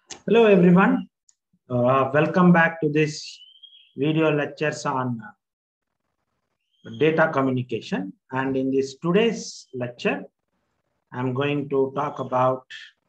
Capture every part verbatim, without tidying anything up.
Hello everyone, uh, welcome back to this video lectures on uh, data communication. And in this today's lecture, I'm going to talk about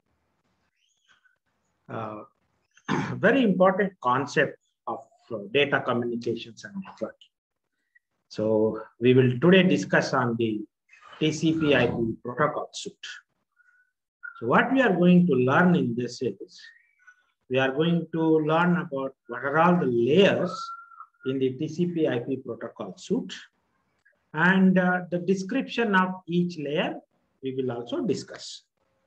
uh, very important concept of uh, data communications and networking. So we will today discuss on the T C P I P protocol suite. So what we are going to learn in this is we are going to learn about what are all the layers in the T C P I P protocol suite, and uh, the description of each layer we will also discuss.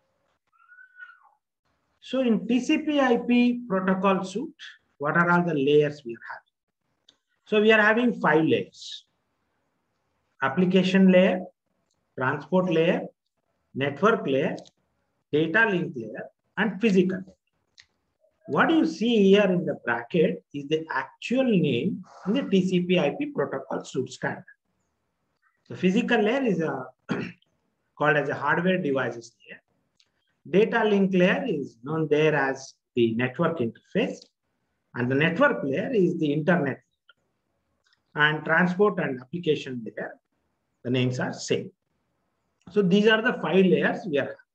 So in T C P I P protocol suite, what are all the layers we are having? So we are having five layers: application layer, transport layer, network layer, data link layer, and physical layer. What you see here in the bracket is the actual name in the T C P I P protocol suite standard. The physical layer is a, called as a hardware devices layer. Data link layer is known there as the network interface, and the network layer is the internet layer. And transport and application layer, the names are same. So these are the five layers we are.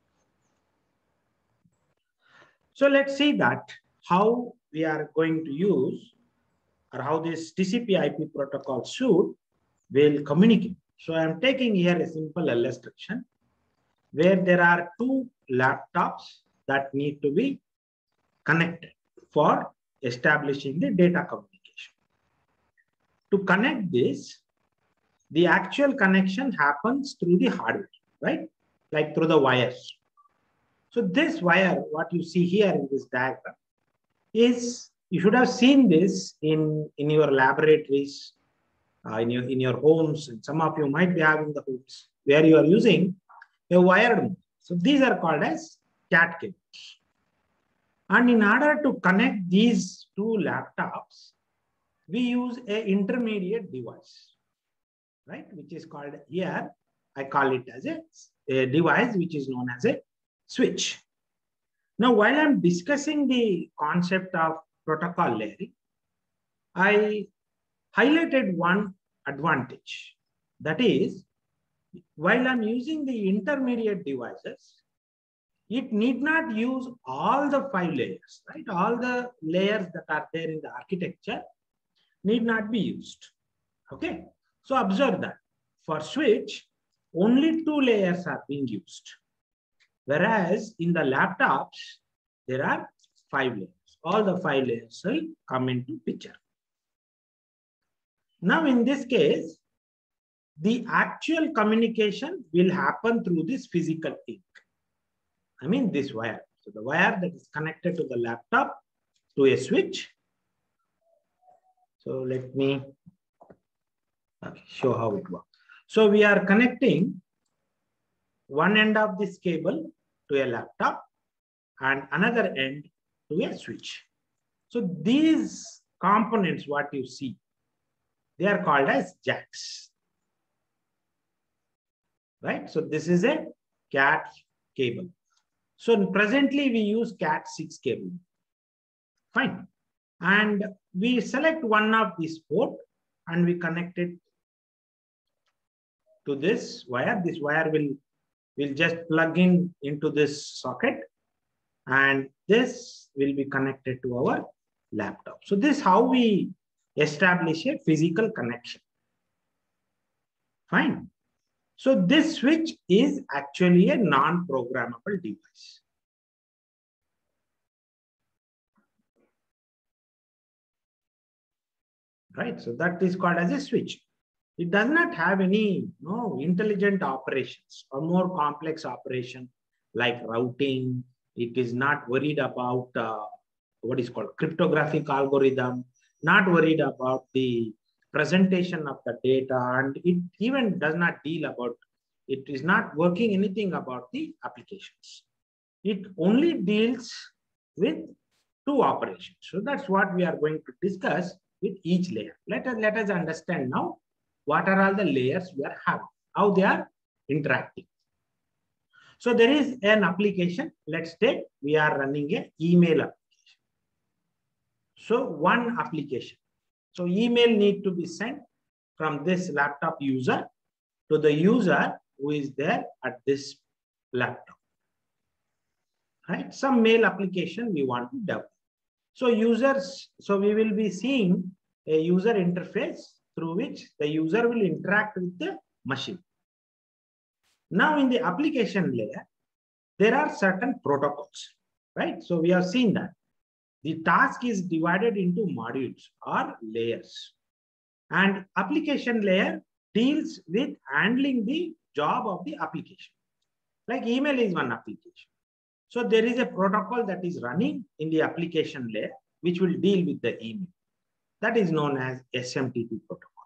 So let's see that how we are going to use or how this T C P I P protocol suite will communicate. So I'm taking here a simple illustration where there are two laptops that need to be connected for establishing the data communication. To connect this, the actual connection happens through the hardware, right? Like through the wires. So this wire, what you see here in this diagram, is you should have seen this in, in your laboratories, uh, in, your, in your homes, and some of you might be having the homes where you are using a wired mode. So these are called as cat cables. And in order to connect these two laptops, we use an intermediate device, right? Which is called here, I call it as a, a device which is known as a switch. Now, while I'm discussing the concept of protocol layering, I highlighted one advantage. That is, while I'm using the intermediate devices, it need not use all the five layers, right? All the layers that are there in the architecture need not be used. Okay. So observe that for switch, only two layers are being used. Whereas in the laptops, there are five layers. All the five layers will come into picture. Now, in this case, the actual communication will happen through this physical link. I mean, this wire. So the wire that is connected to the laptop to a switch. So let me okay, show how it works. So we are connecting one end of this cable to a laptop and another end to a switch. So these components, what you see, they are called as jacks, right? So this is a cat cable. So presently we use cat six cable. Fine. And we select one of these port and we connect it to this wire. This wire will, will just plug in into this socket, and this will be connected to our laptop. So this is how we establish a physical connection. Fine. So this switch is actually a non-programmable device. Right. So that is called as a switch. It does not have any no intelligent operations or more complex operation like routing. It is not worried about uh, what is called cryptographic algorithm, not worried about the presentation of the data, and it even does not deal about, it is not working anything about the applications. It only deals with two operations. So that's what we are going to discuss with each layer. Let us, let us understand now what are all the layers we are having, how they are interacting. So there is an application. Let's take, we are running an email application. So one application. So email need to be sent from this laptop user to the user who is there at this laptop. Right? Some mail application we want to develop. So users, so we will be seeing a user interface through which the user will interact with the machine. Now in the application layer, there are certain protocols, right? So we have seen that the task is divided into modules or layers. And application layer deals with handling the job of the application. Like email is one application. So there is a protocol that is running in the application layer, which will deal with the email. That is known as S M T P protocol.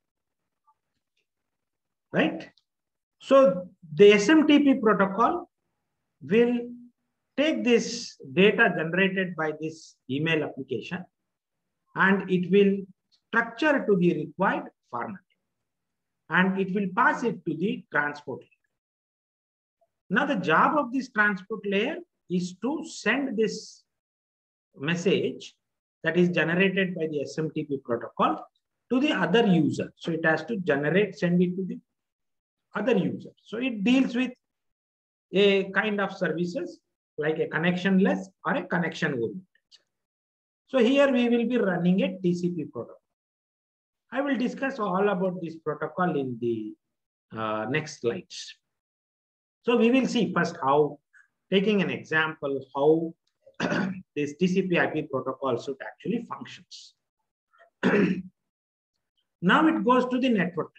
Right? So the S M T P protocol will take this data generated by this email application and it will structure to the required format. And it will pass it to the transport layer. Now the job of this transport layer is to send this message that is generated by the S M T P protocol to the other user. So it has to generate, send it to the other user. So it deals with a kind of services like a connectionless or a connection oriented. So here we will be running a T C P protocol. I will discuss all about this protocol in the uh, next slides. So we will see first how, taking an example, how this T C P I P protocol should actually functions. Now it goes to the network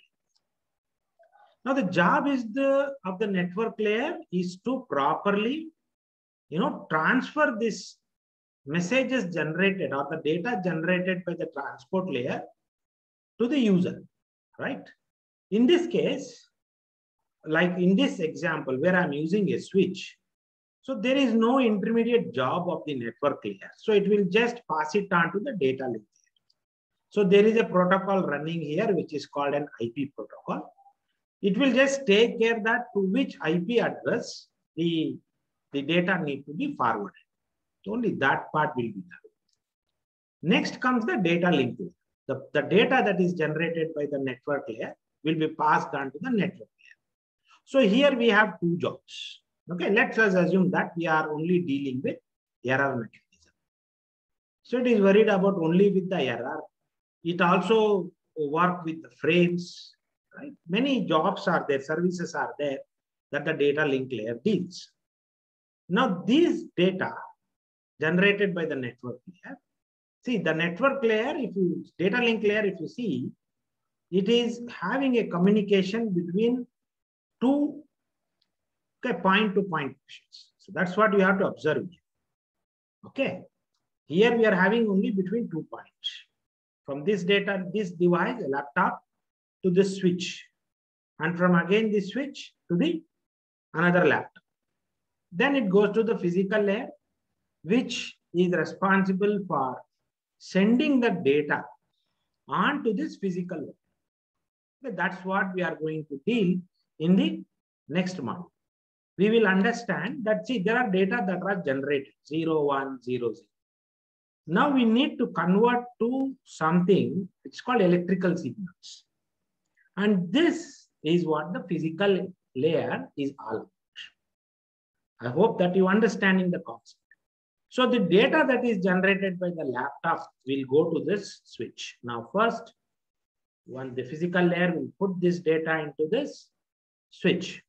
layer. Now the job is the of the network layer is to properly, you know, transfer this messages generated or the data generated by the transport layer to the user, right? In this case, like in this example where I'm using a switch, so there is no intermediate job of the network layer. So it will just pass it on to the data link layer. So there is a protocol running here, which is called an I P protocol. It will just take care that to which I P address the, the data need to be forwarded. So only that part will be done. Next comes the data link layer. The, the data that is generated by the network layer will be passed on to the network layer. So here we have two jobs. Okay, let's assume that we are only dealing with error mechanism. So it is worried about only with the error. It also work with the frames, right? Many jobs are there, services are there that the data link layer deals. Now these data generated by the network layer, see the network layer, if you, data link layer, if you see, it is having a communication between two okay, point to point connections. So that's what you have to observe. Okay. Here we are having only between two points. From this data, this device, a laptop, to this switch. And from again this switch to the another laptop. Then it goes to the physical layer, which is responsible for sending the data onto this physical layer. Okay, that's what we are going to deal in the next module. We will understand that, see, there are data that are generated, zero, one, zero, zero. Now we need to convert to something, it's called electrical signals. And this is what the physical layer is all about. I hope that you are understanding the concept. So the data that is generated by the laptop will go to this switch. Now first, when the physical layer will put this data into this switch.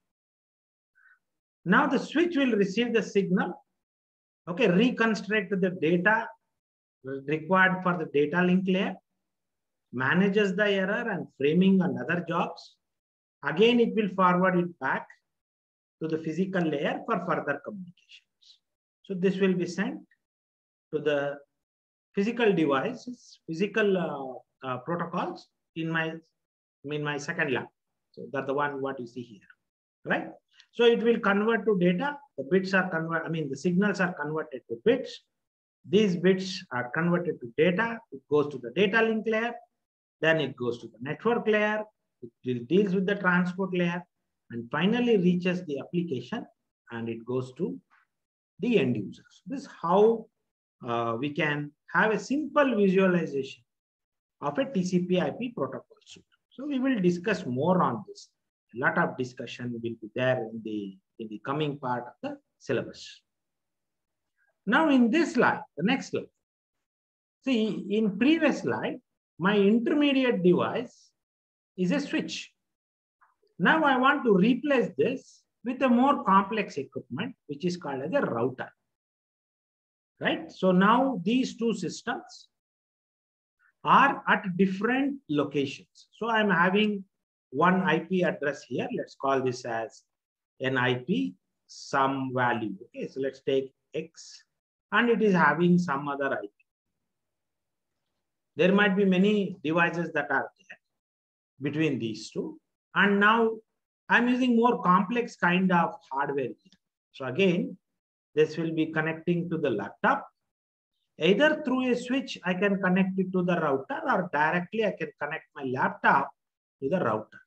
Now the switch will receive the signal, okay, reconstruct the data required for the data link layer, manages the error and framing and other jobs. Again, it will forward it back to the physical layer for further communications. So this will be sent to the physical devices, physical uh, uh, protocols in my, in my second lab. So that's the one what you see here, right? So it will convert to data. The bits are converted, I mean, the signals are converted to bits. These bits are converted to data. It goes to the data link layer. Then it goes to the network layer. It deals with the transport layer and finally reaches the application and it goes to the end users. This is how uh, we can have a simple visualization of a T C P I P protocol suite. So we will discuss more on this. A lot of discussion will be there in the, in the coming part of the syllabus. Now in this slide, the next slide. See, in previous slide, my intermediate device is a switch. Now I want to replace this with a more complex equipment, which is called as a router. Right? So now these two systems are at different locations. So I'm having one I P address here. Let's call this as an I P, some value. Okay, so let's take X, and it is having some other I P. There might be many devices that are there between these two. And now I'm using more complex kind of hardware here. So again, this will be connecting to the laptop. Either through a switch, I can connect it to the router, or directly I can connect my laptop to the router.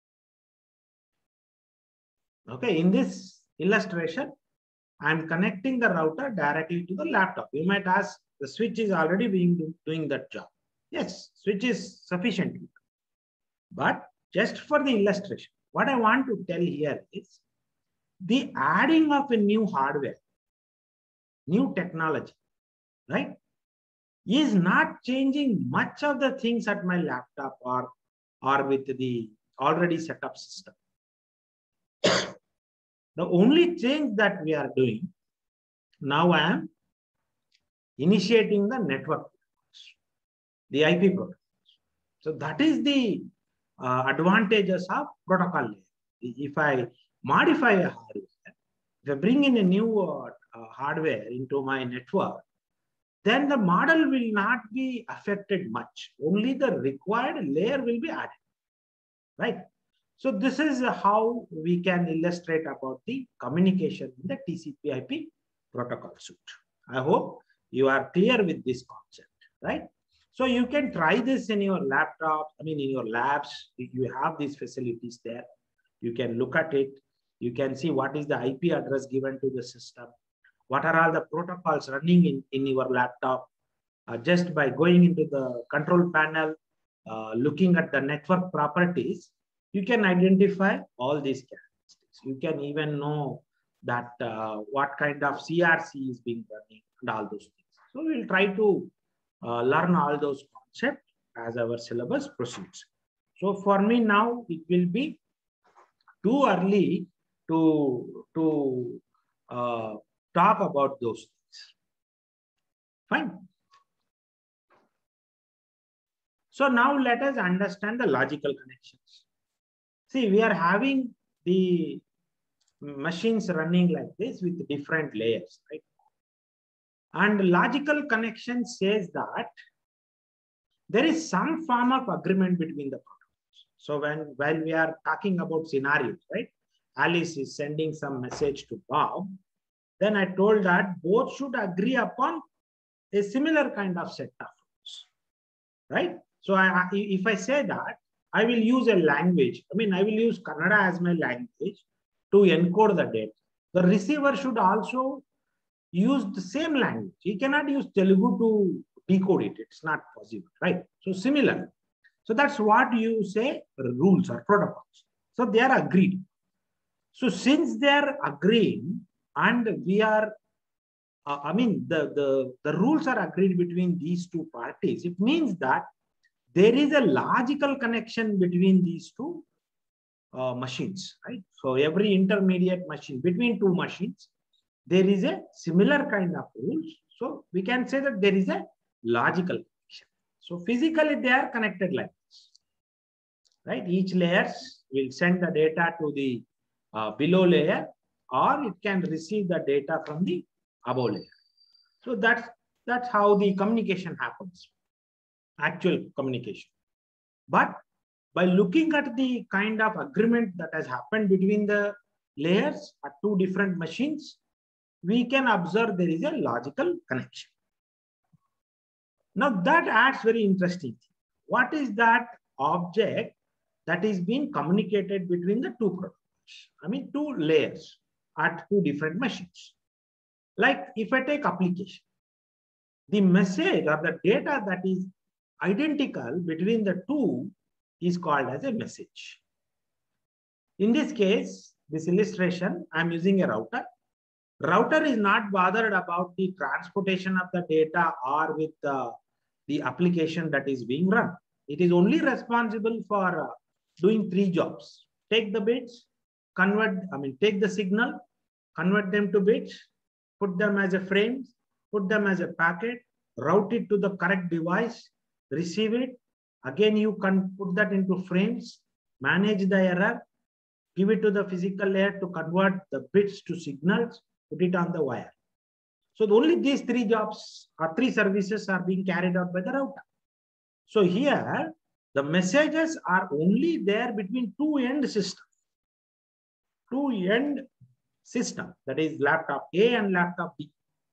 Okay, in this illustration, I'm connecting the router directly to the laptop. You might ask, the switch is already being doing that job. Yes, switch is sufficient. But just for the illustration, what I want to tell here is the adding of a new hardware, new technology, right, is not changing much of the things at my laptop or, or with the already set up system. The only change that we are doing, now I am initiating the network, the I P protocol. So that is the uh, advantages of protocol layer. If I modify a hardware, if I bring in a new uh, uh, hardware into my network, then the model will not be affected much. Only the required layer will be added, right? So this is how we can illustrate about the communication in the T C P I P protocol suite. I hope you are clear with this concept, right? So you can try this in your laptop, I mean in your labs, you have these facilities there. You can look at it. You can see what is the I P address given to the system. What are all the protocols running in, in your laptop? Uh, just by going into the control panel, uh, looking at the network properties, you can identify all these characteristics. You can even know that uh, what kind of C R C is being running and all those things. So we'll try to uh, learn all those concepts as our syllabus proceeds. So for me now, it will be too early to, to uh, talk about those things. Fine. So now let us understand the logical connections. See, we are having the machines running like this with different layers, right? And logical connection says that there is some form of agreement between the protocols. So when while we are talking about scenarios, right? Alice is sending some message to Bob. Then I told that both should agree upon a similar kind of set of rules, right? So I, if I say that, I will use a language. I mean, I will use Kannada as my language to encode the data. The receiver should also use the same language. He cannot use Telugu to decode it. It's not possible, right? So similar. So that's what you say rules or protocols. So they are agreed. So since they are agreeing and we are, uh, I mean, the, the, the rules are agreed between these two parties, it means that there is a logical connection between these two uh, machines, right? So every intermediate machine between two machines, there is a similar kind of rules. So we can say that there is a logical connection. So physically they are connected like this, right? Each layers will send the data to the uh, below layer, or it can receive the data from the above layer. So that's, that's how the communication happens. Actual communication. But by looking at the kind of agreement that has happened between the layers at two different machines, we can observe there is a logical connection. Now that adds very interesting thing. What is that object that is being communicated between the two protocols? I mean, two layers at two different machines. Like if I take application, the message or the data that is identical between the two is called as a message. In this case, this illustration, I'm using a router. Router is not bothered about the transportation of the data or with uh, the application that is being run. It is only responsible for uh, doing three jobs. Take the bits, convert, I mean, take the signal, convert them to bits, put them as a frames, put them as a packet, route it to the correct device, receive it. Again, you can put that into frames, manage the error, give it to the physical layer to convert the bits to signals, put it on the wire. So only these three jobs or three services are being carried out by the router. So here, the messages are only there between two end systems. Two end system, that is laptop A and laptop B,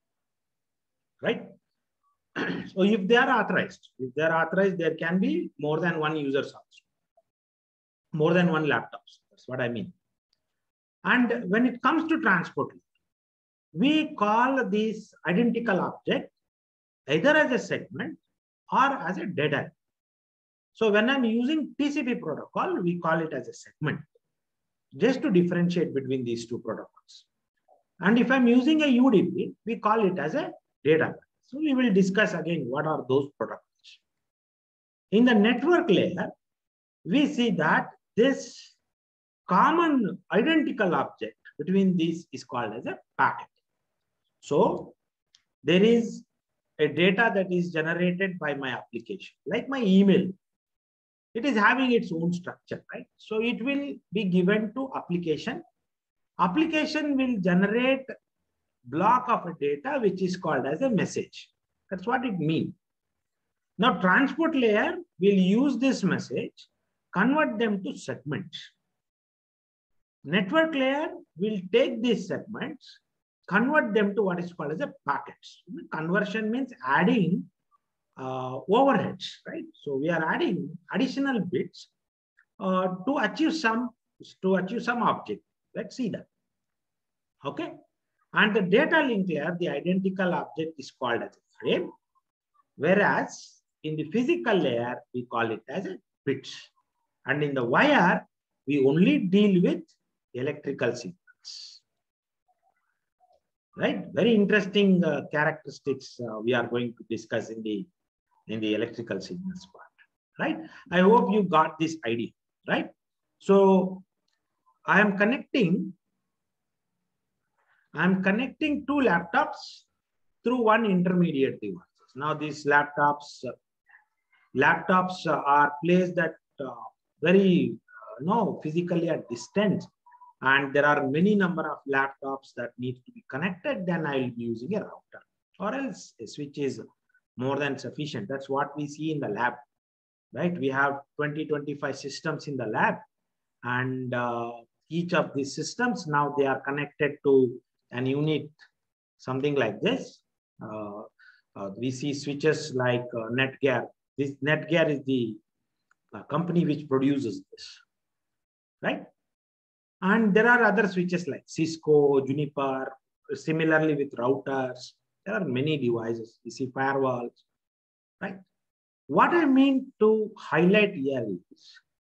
right? So if they are authorized, if they are authorized, there can be more than one users also, more than one laptops. That's what I mean. And when it comes to transport, we call this identical object either as a segment or as a data. So when I'm using T C P protocol, we call it as a segment, just to differentiate between these two protocols. And if I'm using a U D P, we call it as a data. So we will discuss again what are those protocols. In the network layer, we see that this common identical object between these is called as a packet. So there is a data that is generated by my application, like my email. It is having its own structure, right? So it will be given to application. Application will generate block of a data which is called as a message. That's what it means. Now transport layer will use this message, convert them to segments. Network layer will take these segments, convert them to what is called as a packets. Conversion means adding uh, overheads, right? So we are adding additional bits uh, to achieve some to achieve some object. Let's see that. Okay. And the data link layer, the identical object is called as a frame, whereas in the physical layer, we call it as a bits. And in the wire, we only deal with electrical signals. Right? Very interesting uh, characteristics uh, we are going to discuss in the, in the electrical signals part. Right? I hope you got this idea. Right? So I am connecting I'm connecting two laptops through one intermediate device. Now these laptops, uh, laptops uh, are placed at uh, very, uh, no, physically at distance, and there are many number of laptops that need to be connected. Then I will be using a router, or else a switch is more than sufficient. That's what we see in the lab, right? We have twenty, twenty-five systems in the lab, and uh, each of these systems now they are connected to an unit, something like this. Uh, uh, we see switches like uh, Netgear. This Netgear is the uh, company which produces this, right? And there are other switches like Cisco, Juniper, similarly with routers. There are many devices. We see firewalls, right? What I mean to highlight here is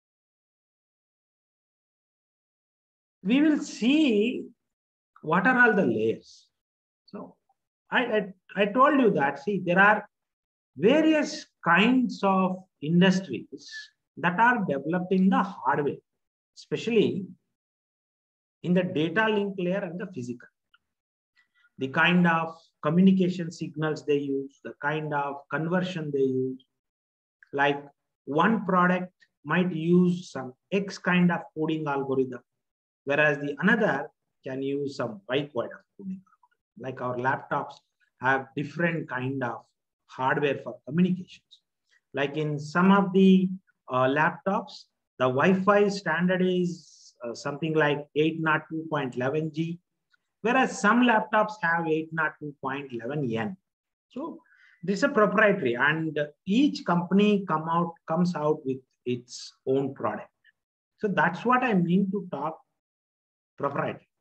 we will see what are all the layers. So I, I, I told you that, see, there are various kinds of industries that are developing the hardware, especially in the data link layer and the physical. The kind of communication signals they use, the kind of conversion they use. Like one product might use some X kind of coding algorithm, whereas the another can use some Y kind of coding. Like our laptops have different kind of hardware for communications. Like in some of the uh, laptops, the Wi-Fi standard is uh, something like eight oh two dot eleven G, whereas some laptops have eight oh two dot eleven N. So this is a proprietary, and each company come out comes out with its own product. So that's what I mean to talk proprietary.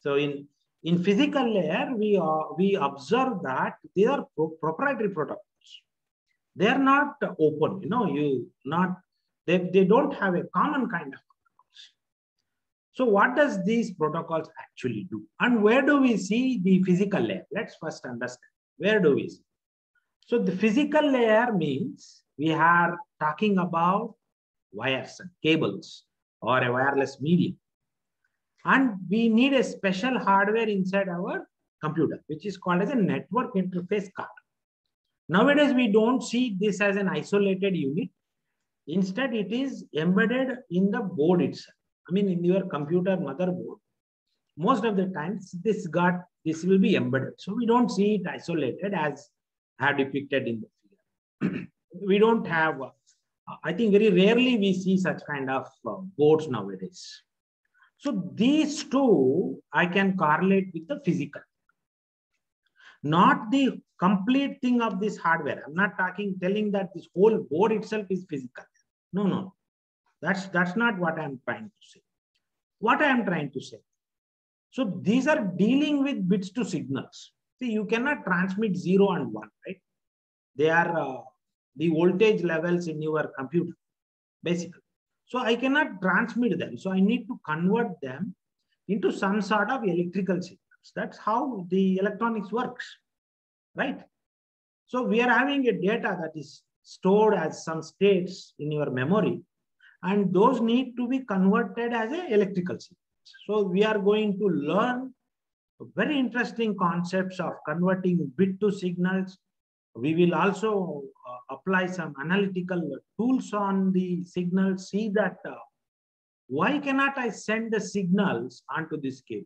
So in, in physical layer, we, uh, we observe that they are pro proprietary protocols. They are not open, you know, you not, they, they don't have a common kind of protocols. So what does these protocols actually do? And where do we see the physical layer? Let's first understand. Where do we see? So the physical layer means we are talking about wires and cables or a wireless medium. And we need a special hardware inside our computer, which is called as a network interface card. Nowadays, we don't see this as an isolated unit. Instead, it is embedded in the board itself. I mean, in your computer motherboard, most of the times this got this will be embedded. So we don't see it isolated as I have depicted in the figure. We don't have, uh, I think very rarely we see such kind of uh, boards nowadays. So these two I can correlate with the physical. Not the complete thing of this hardware. I'm not talking, telling that this whole board itself is physical. No, no. That's, that's not what I'm trying to say. What I am trying to say. So these are dealing with bits to signals. See, you cannot transmit zero and one, right? They are uh, the voltage levels in your computer, basically. So I cannot transmit them. So I need to convert them into some sort of electrical signals. That's how the electronics works, right? So we are having a data that is stored as some states in your memory, and those need to be converted as a electrical signals. So we are going to learn very interesting concepts of converting bit to signals. We will also uh, apply some analytical tools on the signals, see that uh, why cannot I send the signals onto this cable?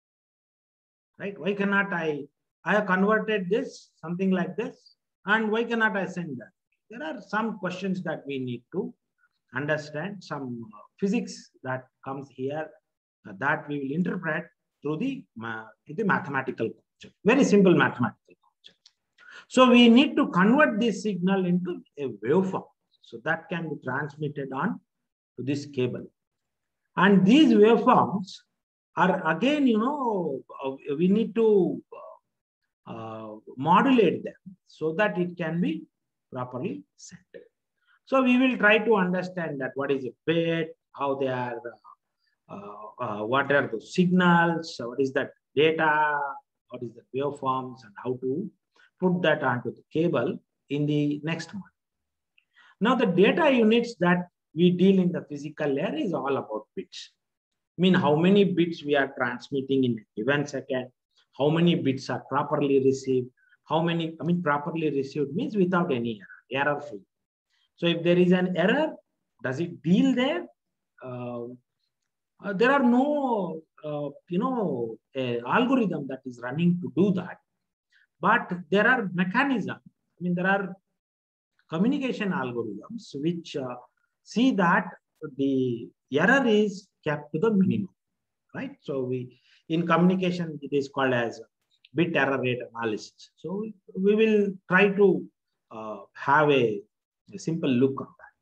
Right? Why cannot I, I have converted this, something like this, and why cannot I send that? There are some questions that we need to understand, some uh, physics that comes here uh, that we will interpret through the, uh, through the mathematical concept, very simple mathematical concept. So we need to convert this signal into a waveform. So that can be transmitted on to this cable. And these waveforms are again, you know, uh, we need to uh, uh, modulate them so that it can be properly sent. So we will try to understand that what is a bit, how they are, uh, uh, what are the signals, what is that data, what is the waveforms, and how to put that onto the cable in the next one. Now the data units that we deal in the physical layer is all about bits. I mean, how many bits we are transmitting in a given second, how many bits are properly received, how many, I mean, properly received means without any error, error free. So if there is an error, does it deal there? Uh, uh, there are no, uh, you know, a algorithm that is running to do that. But there are mechanisms, I mean, there are communication algorithms which uh, see that the error is kept to the minimum, right? So we, in communication, it is called as bit error rate analysis. So we will try to uh, have a, a simple look on that.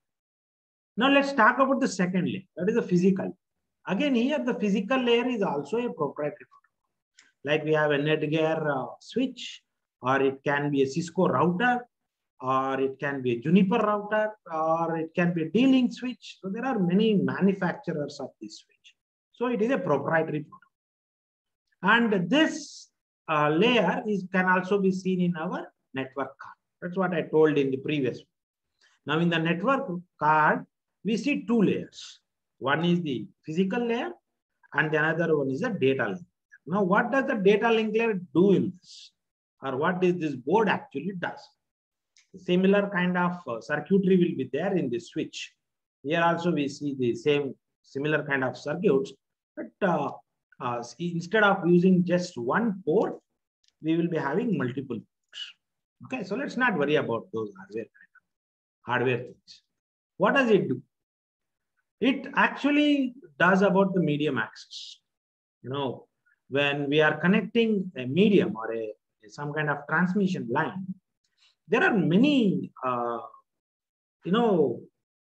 Now let's talk about the second layer, that is the physical. Again, here the physical layer is also a proprietary protocol. Like we have a Netgear uh, switch, or it can be a Cisco router, or it can be a Juniper router, or it can be a D-Link switch. So there are many manufacturers of this switch. So it is a proprietary protocol. And this uh, layer is can also be seen in our network card. That's what I told in the previous one. Now in the network card, we see two layers. One is the physical layer, and the another one is the data link. Now what does the data link layer do in this? Or what is this board actually does? Similar kind of uh, circuitry will be there in the switch. Here also we see the same similar kind of circuits, but uh, uh, instead of using just one port, we will be having multiple ports. Okay, so let's not worry about those hardware hardware things. What does it do? It actually does about the medium access. You know, when we are connecting a medium or a some kind of transmission line, there are many, uh, you know,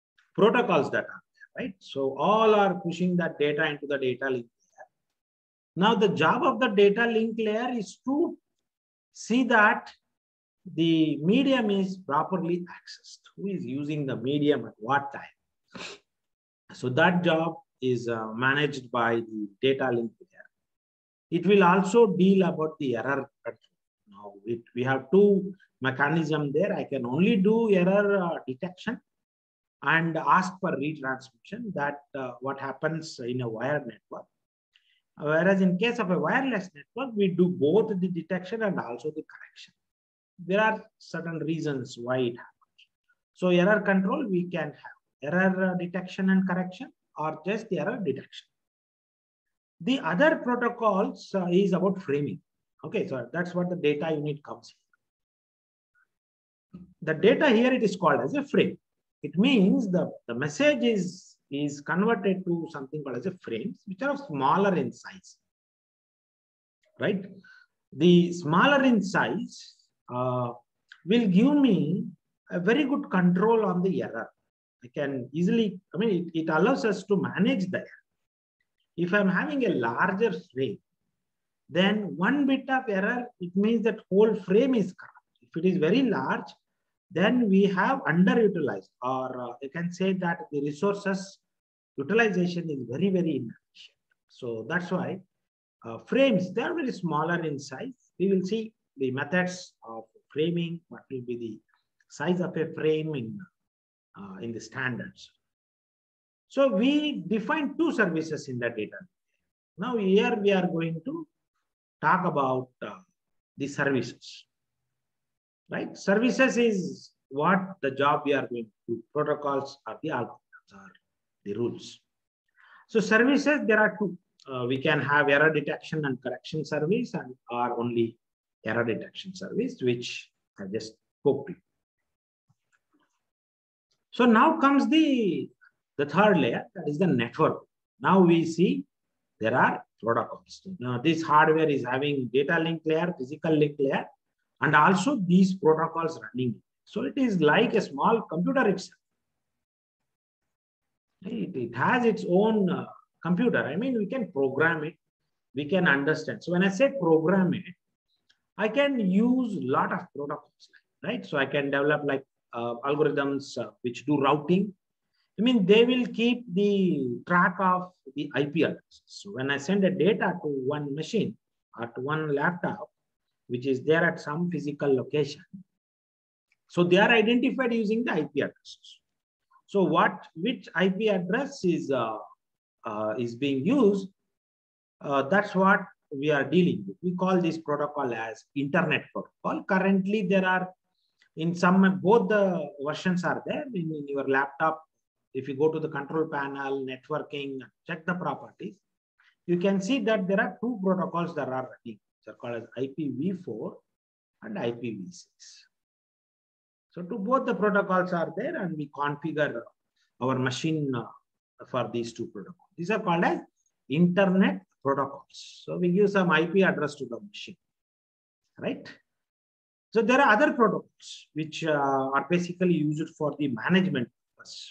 protocols that are there, right? So all are pushing that data into the data link. Now the job of the data link layer is to see that the medium is properly accessed. Who is using the medium at what time? So that job is uh, managed by the data link layer. It will also deal about the error control. Now it, we have two mechanisms there. I can only do error uh, detection and ask for retransmission. That uh, what happens in a wired network. Whereas in case of a wireless network, we do both the detection and also the correction. There are certain reasons why it happens. So error control, we can have error detection and correction or just the error detection. The other protocols uh, is about framing. Okay, so that's what the data unit comes in. The data here, it is called as a frame. It means the, the message is, is converted to something called as a frames, which are smaller in size, right? The smaller in size uh, will give me a very good control on the error. I can easily, I mean, it, it allows us to manage the error. If I'm having a larger frame, then one bit of error, it means that whole frame is corrupt. If it is very large, then we have underutilized, or uh, you can say that the resources utilization is very, very inefficient. So that's why uh, frames, they are very smaller in size. We will see the methods of framing, what will be the size of a frame in, uh, in the standards. So we define two services in the data. Now here we are going to talk about uh, the services, right? Services is what the job we are going to do. Protocols are the algorithms or the rules. So services, there are two. Uh, we can have error detection and correction service and or only error detection service, which I just spoke to you. So now comes the, the third layer, that is the network. Now we see there are protocols. Now this hardware is having data link layer, physical link layer, and also these protocols running. So it is like a small computer itself. It, it has its own uh, computer. I mean, we can program it, we can understand. So when I say program it, I can use a lot of protocols, right? So I can develop like uh, algorithms uh, which do routing. I mean, they will keep the track of the I P address. So when I send a data to one machine or to one laptop, which is there at some physical location, so they are identified using the I P addresses. So what, which I P address is uh, uh, is being used, uh, that's what we are dealing with. We call this protocol as internet protocol. Currently, there are in some, both the versions are there in, in your laptop. If you go to the control panel, networking, check the properties, you can see that there are two protocols that are running. They're called as I P v four and I P v six. So to both the protocols are there, and we configure our machine uh, for these two protocols. These are called as internet protocols. So we give some I P address to the machine, right? So there are other protocols which uh, are basically used for the management purpose,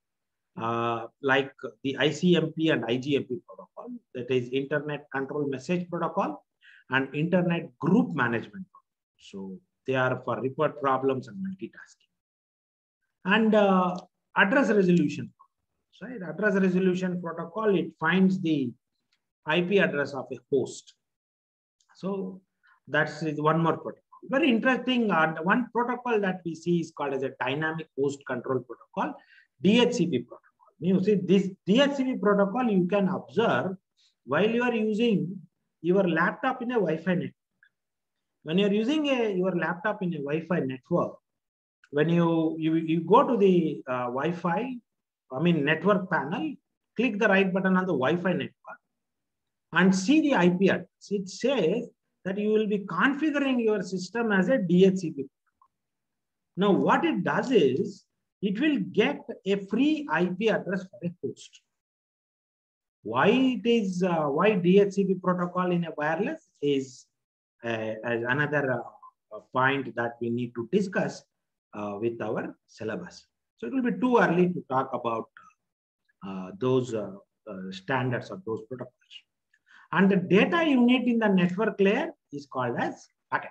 uh, like the I C M P and I G M P protocol, that is Internet Control Message Protocol and Internet Group Management Protocol. So they are for report problems and multitasking. And uh, address resolution, right? Address resolution protocol, it finds the I P address of a host. So that's one more protocol. Very interesting. Uh, one protocol that we see is called as a dynamic host control protocol, D H C P protocol. You see, this D H C P protocol you can observe while you are using your laptop in a Wi-Fi network. When you are using a, your laptop in a Wi-Fi network, when you, you, you go to the uh, Wi-Fi, I mean network panel, click the right button on the Wi-Fi network and see the I P address. It says that you will be configuring your system as a D H C P. Now, what it does is, it will get a free I P address for a host. Why it is, uh, why D H C P protocol in a wireless is uh, as another uh, point that we need to discuss uh, with our syllabus. So it will be too early to talk about uh, those uh, uh, standards or those protocols. And the data unit in the network layer is called as packet.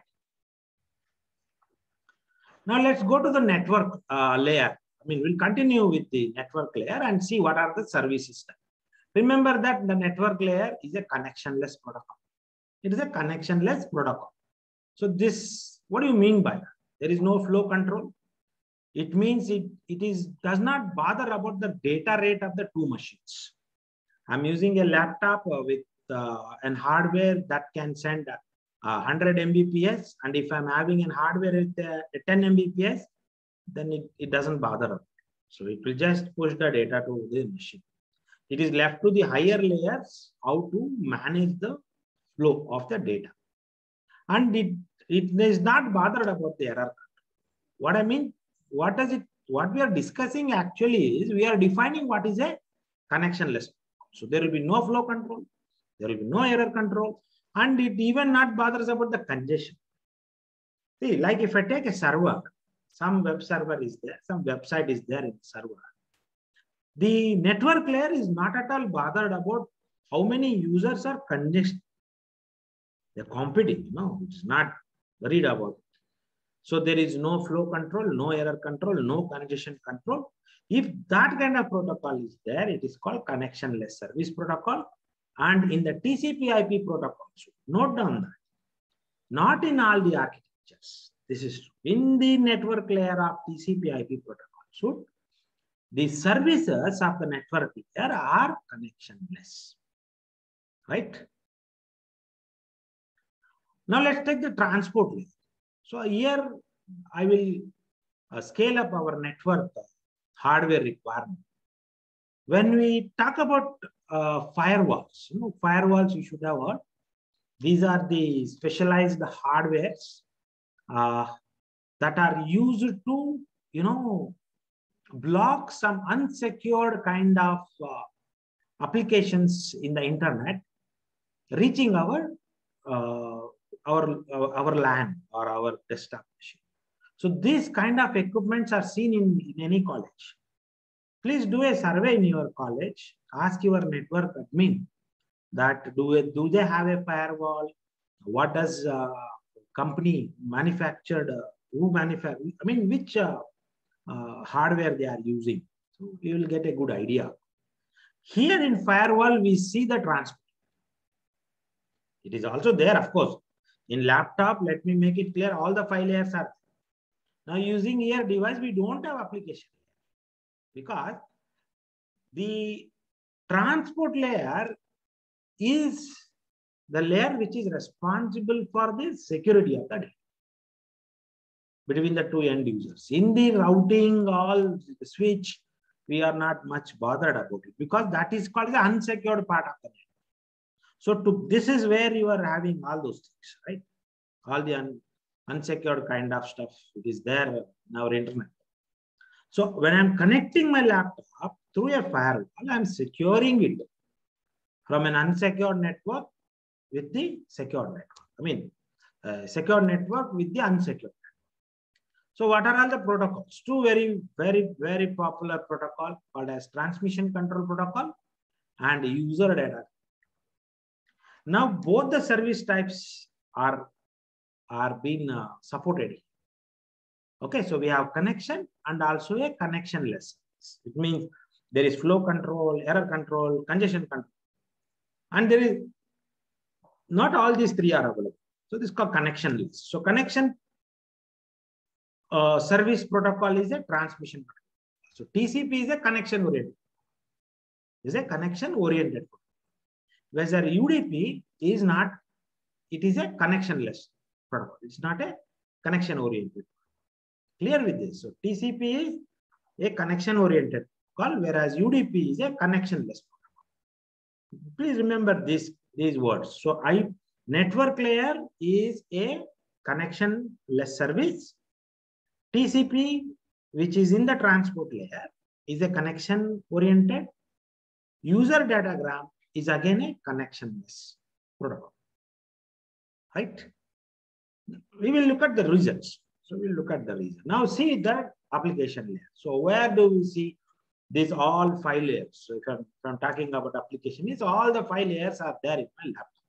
Now let's go to the network uh, layer. I mean, we'll continue with the network layer and see what are the services. Remember that the network layer is a connectionless protocol. It is a connectionless protocol. So this, what do you mean by that? There is no flow control. It means it, it is does not bother about the data rate of the two machines. I'm using a laptop uh, with uh, an hardware that can send uh, one hundred M B P S, and if I'm having an hardware with uh, ten M B P S, then it, it doesn't bother. So it will just push the data to the machine. It is left to the higher layers how to manage the flow of the data. And it, it is not bothered about the error. What I mean, what does it, what we are discussing actually is we are defining what is a connectionless. So there will be no flow control, there will be no error control, and it even not bothers about the congestion. See, like if I take a server, some web server is there, some website is there in the server. The network layer is not at all bothered about how many users are congested. They're competing, you know, it's not worried about it. So there is no flow control, no error control, no congestion control. If that kind of protocol is there, it is called connectionless service protocol. And in the T C P I P protocol, note down that not in all the architectures. This is true. In the network layer of T C P I P protocol, so the services of the network layer are connectionless, right? Now let's take the transport layer. So here I will uh, scale up our network uh, hardware requirement. When we talk about uh, firewalls, you know, firewalls you should have heard. These are the specialized hardwares uh, that are used to, you know, block some unsecured kind of uh, applications in the internet reaching our uh, our our LAN or our desktop machine. So these kind of equipments are seen in, in any college. Please do a survey in your college. Ask your network admin that do it, do they have a firewall? What does uh, company manufactured? Uh, who manufactured? I mean, which uh, uh, hardware they are using? So you will get a good idea. Here in firewall, we see the transport. It is also there, of course. In laptop, let me make it clear, all the five layers are there. Now using here device, we don't have application because the transport layer is the layer which is responsible for the security of the data between the two end users. In the routing, all the switch, we are not much bothered about it because that is called the unsecured part of the network. So to, this is where you are having all those things, right? All the un, unsecured kind of stuff, it is there in our internet. So when I'm connecting my laptop through a firewall, I'm securing it from an unsecured network with the secured network. I mean, uh, secure network with the unsecured network. So what are all the protocols? Two very, very, very popular protocol called as transmission control protocol and user data. Now both the service types are, are being uh, supported. Okay, so we have connection and also a connectionless. It means there is flow control, error control, congestion control. And there is not all these three are available. So this is called connectionless. So connection uh, service protocol is a transmission protocol. So T C P is a connection oriented. Is a connection oriented protocol. Whereas U D P is not, it is a connectionless protocol. It's not a connection oriented. Clear with this? So T C P is a connection oriented protocol, whereas U D P is a connectionless protocol. Please remember this, these words. So I network layer is a connectionless service. T C P, which is in the transport layer, is a connection oriented. User datagram is again a connectionless protocol. Right? We will look at the results. So we'll look at the reason. Now see the application layer. So where do we see these all five layers? So if I'm, if I'm talking about application, is all the five layers are there in my laptop.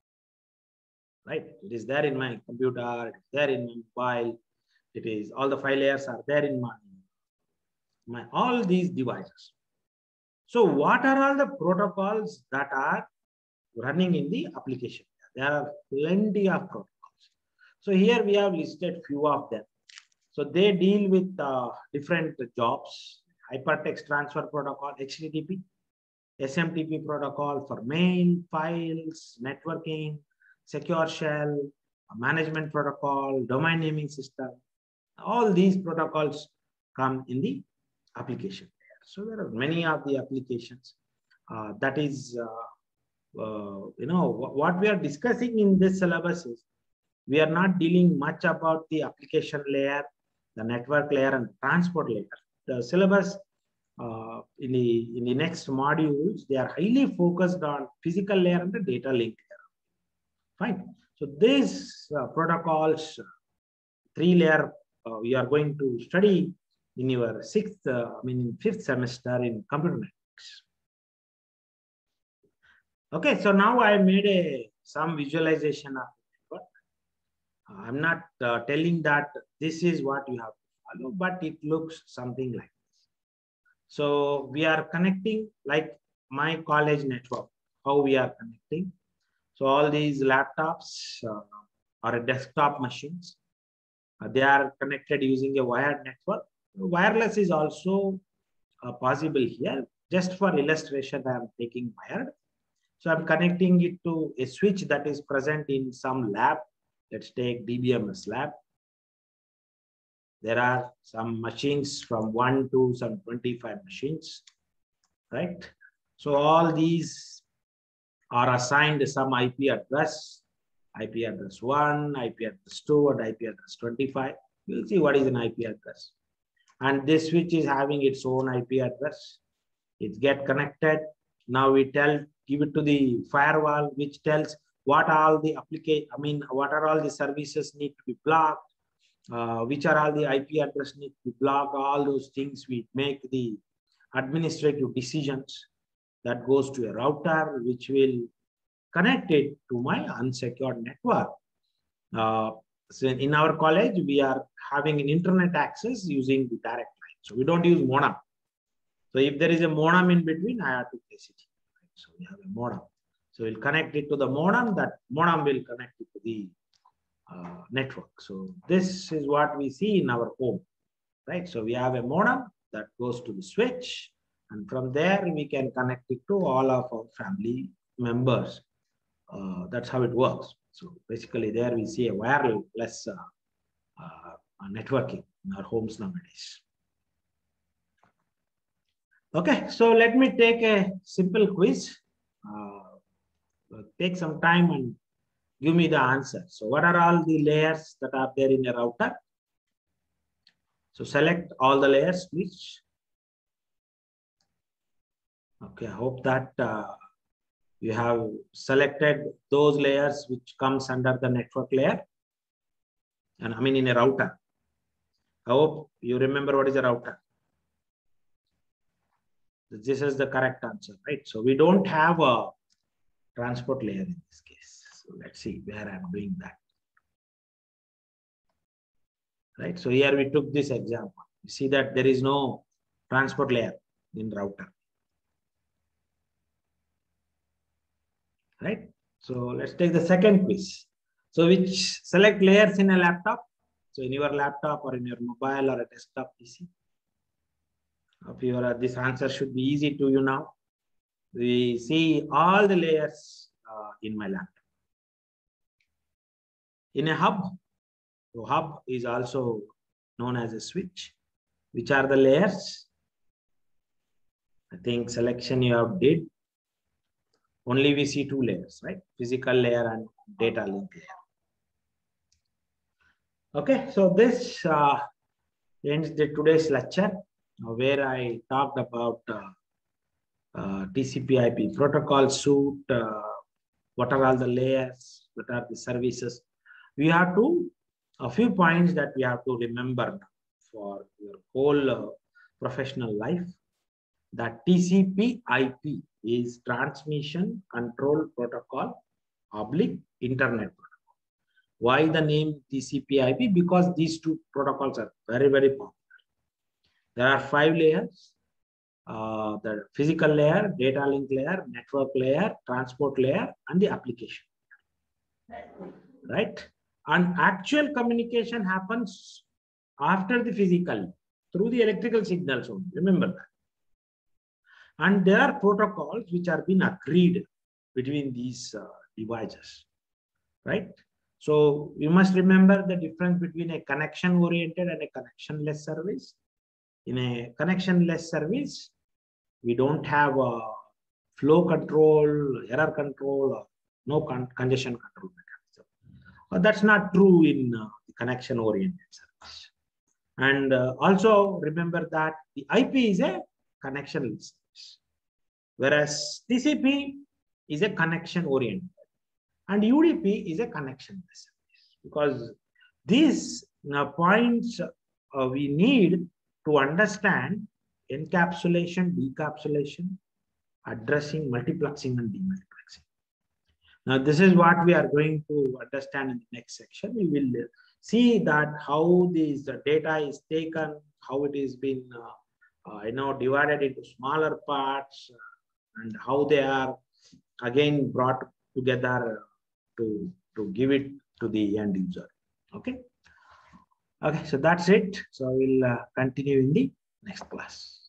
right? It is there in my computer, it is there in my mobile, it is all the five layers are there in my, my all these devices. So what are all the protocols that are running in the application? There are plenty of protocols. So here we have listed few of them. So they deal with uh, different jobs: hypertext transfer protocol, H T T P, S M T P protocol for mail, files, networking, secure shell, management protocol, domain naming system. All these protocols come in the application layer. So there are many of the applications. Uh, that is, uh, uh, you know, what we are discussing in this syllabus is we are not dealing much about the application layer, the network layer, and the transport layer. The syllabus uh, in the in the next modules, they are highly focused on physical layer and the data link layer. Fine. So these uh, protocols, three layer, uh, we are going to study in your sixth, uh, I mean, in fifth semester in computer networks. Okay, so now I made a some visualization of the network. Uh, I'm not uh, telling that this is what you have to follow, but it looks something like this. So we are connecting like my college network, how we are connecting. So all these laptops uh, are desktop machines. Uh, they are connected using a wired network. Wireless is also uh, possible here. Just for illustration, I am taking wired. So I'm connecting it to a switch that is present in some lab. Let's take D B M S lab. There are some machines from one to some twenty-five machines, right? So all these are assigned some I P address, I P address one, I P address two, and I P address twenty-five. We'll see what is an I P address. And this switch is having its own I P address. It get connected. Now we tell, give it to the firewall, which tells what all the application, I mean, what are all the services need to be blocked, uh, which are all the I P address need to be blocked, all those things we make the administrative decisions. That goes to a router, which will connect it to my unsecured network. Uh, so in our college, we are having an internet access using the direct line. So we don't use modem. So if there is a modem in between, I have to place it. So we have a modem. So we'll connect it to the modem. That modem will connect it to the uh, network. So this is what we see in our home, right? So we have a modem that goes to the switch, and from there we can connect it to all of our family members. Uh, that's how it works. So basically, there we see a wireless uh, uh, networking in our homes nowadays. Okay, so let me take a simple quiz. Uh, take some time and give me the answer. So what are all the layers that are there in a router? So select all the layers, please. Okay, I hope that uh, you have selected those layers which comes under the network layer. And I mean in a router. I hope you remember what is a router. This is the correct answer, right? So we don't have a transport layer in this case. So let's see where I'm doing that. Right. So here we took this example. You see that there is no transport layer in router. Right. So let's take the second quiz. So which select layers in a laptop? So in your laptop or in your mobile or a desktop P C. Of your, uh, this answer should be easy to you now. We see all the layers uh, in my laptop. In a hub, so hub is also known as a switch. Which are the layers? I think selection you have did. Only we see two layers, right? Physical layer and data link layer. Okay, so this uh, ends the today's lecture uh, where I talked about uh, uh, T C P I P protocol suite, uh, what are all the layers, what are the services. We have to, a few points that we have to remember for your whole uh, professional life, that T C P I P is transmission control protocol oblique internet protocol. Why the name T C P I P? Because these two protocols are very, very popular. There are five layers. Uh, the physical layer, data link layer, network layer, transport layer, and the application. Right? And actual communication happens after the physical, through the electrical signals only. Remember that. And there are protocols which are being agreed between these uh, devices. Right? So you must remember the difference between a connection-oriented and a connection-less service. In a connection-less service, we don't have a flow control, error control, or no con congestion control mechanism. But that's not true in uh, the connection-oriented service. And uh, also remember that the I P is a connection-less service, whereas T C P is a connection-oriented, and U D P is a connection-less service. Because these uh, points uh, we need to understand encapsulation, decapsulation, addressing, multiplexing, and demultiplexing. Now, this is what we are going to understand in the next section. We will see that how this data is taken, how it is been, uh, uh, you know, divided into smaller parts, uh, and how they are again brought together to, to give it to the end user. Okay. Okay, so that's it. So we'll uh, continue in the next class.